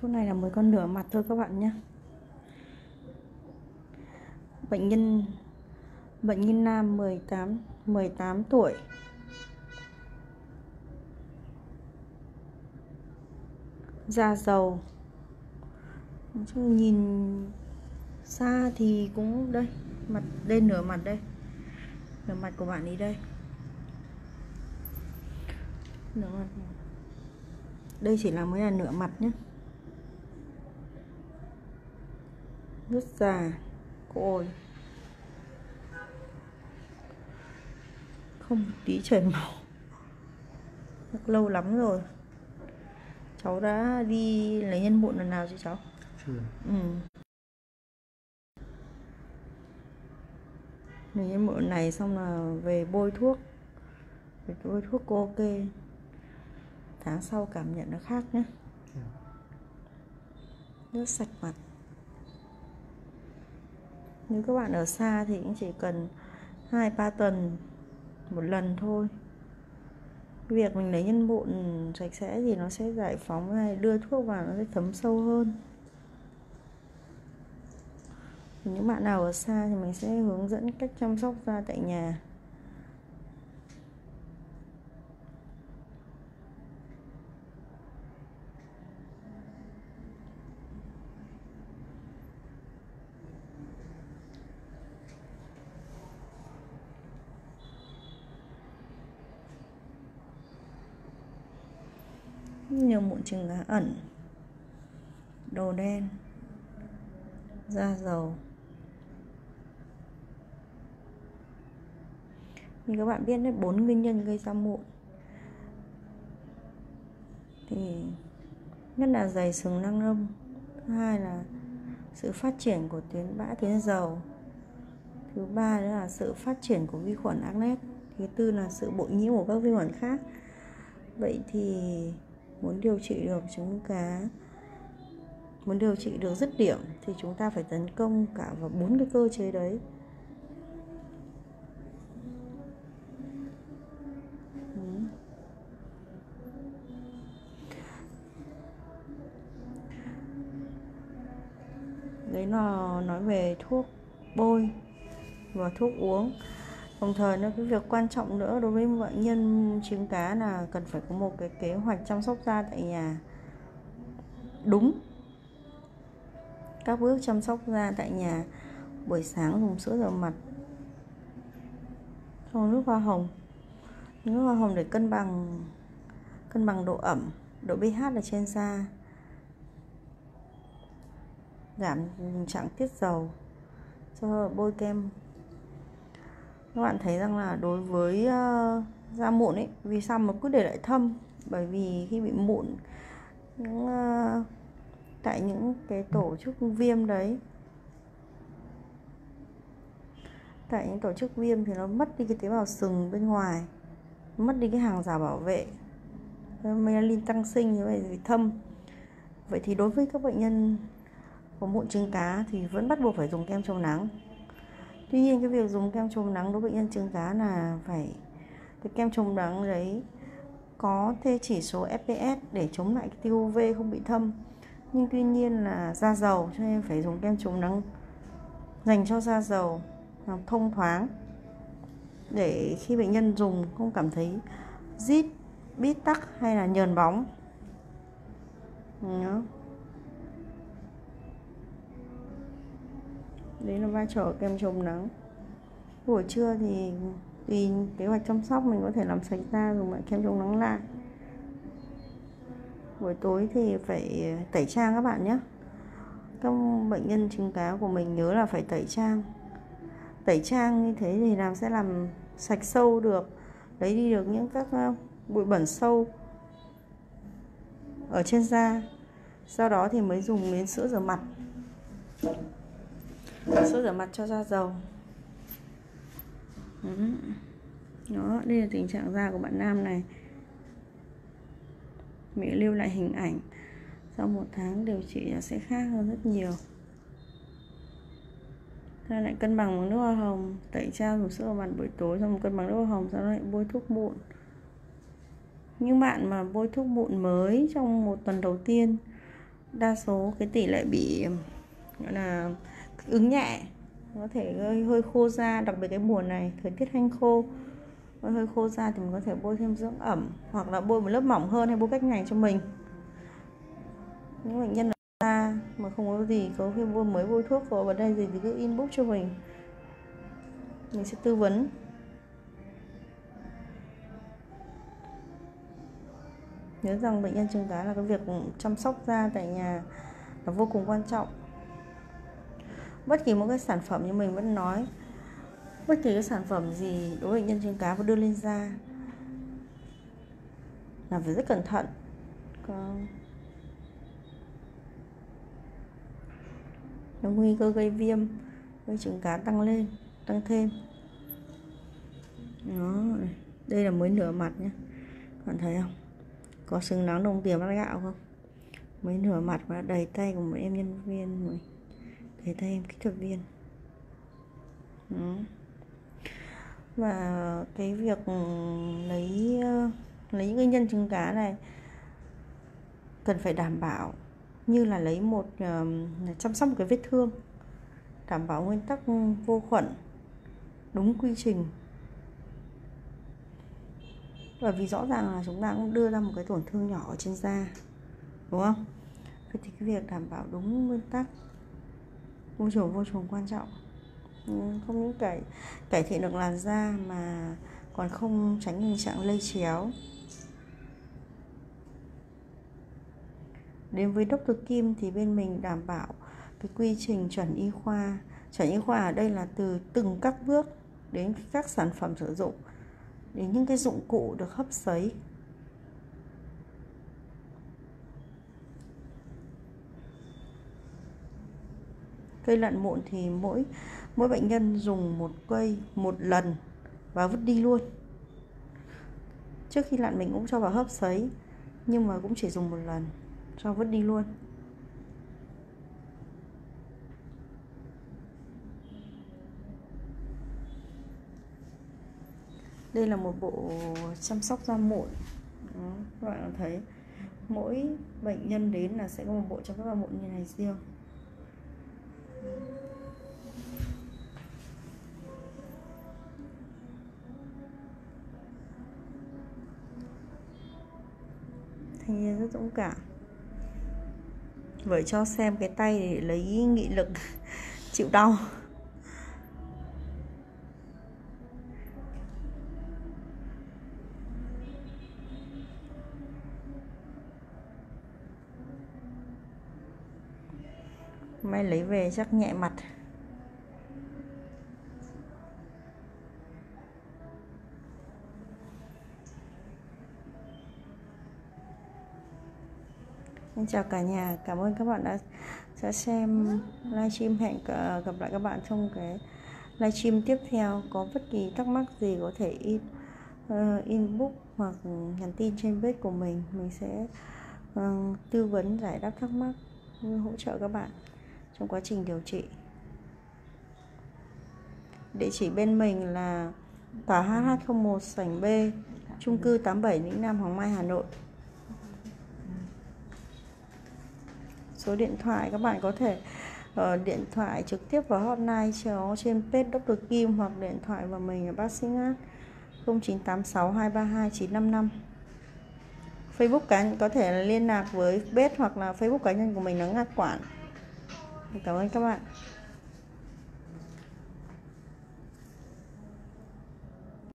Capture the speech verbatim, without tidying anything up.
Thuốc này là mới con nửa mặt thôi các bạn nhé. Bệnh nhân Bệnh nhân nam mười tám tuổi. Da dầu. Nhìn xa thì cũng đây, mặt đây, nửa mặt đây. Nửa mặt của bạn ấy đây. Nửa mặt. Đây chỉ là mới là nửa mặt nhé. Rất già, côi, không tí chảy máu. Rất lâu lắm rồi. Cháu đã đi lấy nhân mụn lần nào chứ cháu? Chưa. Ừ. Lấy nhân mụn này xong là về bôi thuốc. Về bôi thuốc cô ok. Tháng sau cảm nhận nó khác nhé. Rất sạch mặt. Nếu các bạn ở xa thì cũng chỉ cần hai ba tuần một lần thôi. Việc mình lấy nhân mụn sạch sẽ thì nó sẽ giải phóng này, đưa thuốc vào nó sẽ thấm sâu hơn. Những bạn nào ở xa thì mình sẽ hướng dẫn cách chăm sóc da tại nhà. Nhiều mụn trứng cá ẩn, đồ đen, da dầu. Như các bạn biết đấy, bốn nguyên nhân gây ra mụn thì nhất là dày sừng nang lông, thứ hai là sự phát triển của tuyến bã tuyến dầu, thứ ba nữa là sự phát triển của vi khuẩn acnet, thứ tư là sự bội nhiễm của các vi khuẩn khác. Vậy thì muốn điều trị được trứng cá, muốn điều trị được dứt điểm thì chúng ta phải tấn công cả vào bốn cái cơ chế đấy. Đấy là nói về thuốc bôi và thuốc uống. Đồng thời nó cái việc quan trọng nữa đối với bệnh nhân trứng cá là cần phải có một cái kế hoạch chăm sóc da tại nhà đúng. Các bước chăm sóc da tại nhà: buổi sáng dùng sữa rửa mặt, xong nước hoa hồng. Nước hoa hồng để cân bằng cân bằng độ ẩm, độ pH ở trên da, giảm tình trạng tiết dầu. Cho bôi kem. Các bạn thấy rằng là đối với uh, da mụn ấy, vì sao mà cứ để lại thâm? Bởi vì khi bị mụn những, uh, tại những cái tổ chức viêm đấy, tại những tổ chức viêm thì nó mất đi cái tế bào sừng bên ngoài, mất đi cái hàng rào bảo vệ, melanin tăng sinh, như vậy thì thâm. Vậy thì đối với các bệnh nhân có mụn trứng cá thì vẫn bắt buộc phải dùng kem chống nắng. Tuy nhiên cái việc dùng kem chống nắng đối với bệnh nhân trứng cá là phải cái kem chống nắng đấy có thêm chỉ số ép pê ét để chống lại cái tia u vê không bị thâm. Nhưng tuy nhiên là da dầu, cho nên phải dùng kem chống nắng dành cho da dầu, làm thông thoáng, để khi bệnh nhân dùng không cảm thấy rít, bít tắc hay là nhờn bóng. Đó. Đấy là vai trò kem chống nắng. Buổi trưa thì tùy kế hoạch chăm sóc mình có thể làm sạch da dùng lại kem chống nắng lại. Buổi tối thì phải tẩy trang các bạn nhé. Các bệnh nhân trứng cá của mình nhớ là phải tẩy trang. Tẩy trang như thế thì làm sẽ làm sạch sâu được, lấy đi được những các bụi bẩn sâu ở trên da. Sau đó thì mới dùng đến sữa rửa mặt. Sữa rửa mặt cho da dầu. Đó, đây là tình trạng da của bạn nam này. Mình lưu lại hình ảnh. Sau một tháng điều trị sẽ khác hơn rất nhiều. Ta lại cân bằng bằng nước hoa hồng, tẩy trang dùng sữa rửa mặt buổi tối, xong cân bằng nước hoa hồng, sau đó lại bôi thuốc mụn. Những bạn mà bôi thuốc mụn mới trong một tuần đầu tiên đa số cái tỷ lệ bị gọi là ứng nhẹ, có thể hơi, hơi khô da, đặc biệt cái mùa này thời tiết hanh khô, hơi khô da thì mình có thể bôi thêm dưỡng ẩm hoặc là bôi một lớp mỏng hơn hay bôi cách này cho mình. Những bệnh nhân da mà không có gì, có khi bôi mới bôi thuốc có vấn đề gì thì cứ inbox cho mình, mình sẽ tư vấn. Nhớ rằng bệnh nhân trứng cá là cái việc chăm sóc da tại nhà là vô cùng quan trọng. Bất kỳ một cái sản phẩm, như mình vẫn nói, bất kỳ cái sản phẩm gì đối với bệnh nhân trứng cá và đưa lên da là phải rất cẩn thận. Còn nó nguy cơ gây viêm, gây trứng cá tăng lên, tăng thêm. Đó, đây là mới nửa mặt nhé, bạn thấy không? Có sừng nắng đồng tiền bát gạo không? Mới nửa mặt và đầy tay của một em nhân viên, một đầy tay em kỹ thuật viên. Đó. Và cái việc lấy lấy những cái nhân trứng cá này cần phải đảm bảo như là lấy một uh, chăm sóc một cái vết thương, đảm bảo nguyên tắc vô khuẩn, đúng quy trình. Bởi vì rõ ràng là chúng ta cũng đưa ra một cái tổn thương nhỏ ở trên da, đúng không? Vậy thì cái việc đảm bảo đúng nguyên tắc môi trường vô cùng quan trọng. Không những cải cải thiện được làn da mà còn không tránh tình trạng lây chéo. Đến với doctor Kim thì bên mình đảm bảo cái quy trình chuẩn y khoa. Chuẩn y khoa ở đây là từ từng các bước đến các sản phẩm sử dụng, đến những cái dụng cụ được hấp sấy. Cây lặn mụn thì mỗi mỗi bệnh nhân dùng một cây một lần và vứt đi luôn. Trước khi lặn mình cũng cho vào hấp sấy, nhưng mà cũng chỉ dùng một lần, cho vứt đi luôn. Đây là một bộ chăm sóc da mụn. Đó, các bạn thấy mỗi bệnh nhân đến là sẽ có một bộ chăm sóc da mụn như này riêng. Thanh niên rất dũng cảm, vậy cho xem cái tay để lấy nghị lực chịu đau. May lấy về chắc nhẹ mặt. Xin chào cả nhà, cảm ơn các bạn đã sẽ xem livestream. Hẹn gặp lại các bạn trong cái livestream tiếp theo. Có bất kỳ thắc mắc gì có thể in uh, inbox hoặc nhắn tin trên page của mình, mình sẽ uh, tư vấn giải đáp thắc mắc, hỗ trợ các bạn trong quá trình điều trị. Địa chỉ bên mình là tòa H H không một sảnh B, chung cư tám bảy Lĩnh Nam, Hoàng Mai, Hà Nội. Số điện thoại các bạn có thể uh, điện thoại trực tiếp vào hotline cho trên page doctor Kim, hoặc điện thoại vào mình là bác sĩ Ngát không chín tám sáu hai ba hai chín năm năm. Facebook cá nhân có thể là liên lạc với page hoặc là Facebook cá nhân của mình là Ngát Quản. Cảm ơn các bạn.